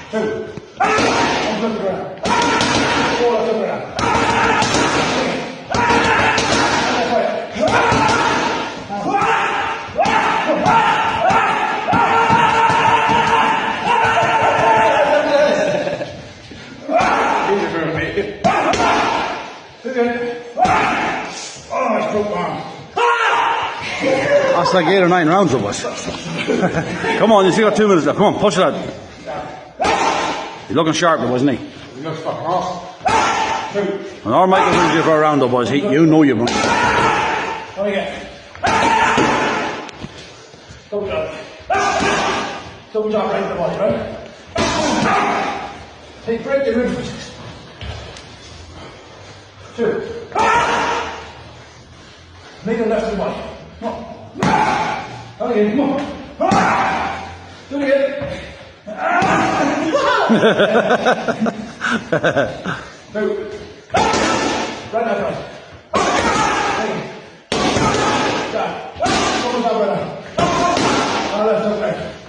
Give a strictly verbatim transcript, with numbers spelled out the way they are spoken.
two. One foot to the ground. Four left to the ground. Oh, I broke arm. That's like eight or nine rounds of us. Come on, you still got two minutes left. Come on, push it out. He's looking sharp, wasn't he? He looks fucking awesome. Two. And our Michael will do for a round, though, boys. He, you know you're going. What do we get? Double jump. Double jump right in the body, right? Take break the ribs. Two. Make it left to the body. Come on. Come again, come on. Do it again. Two. Right now, right. Down. Double jump right now. On the left, left, right.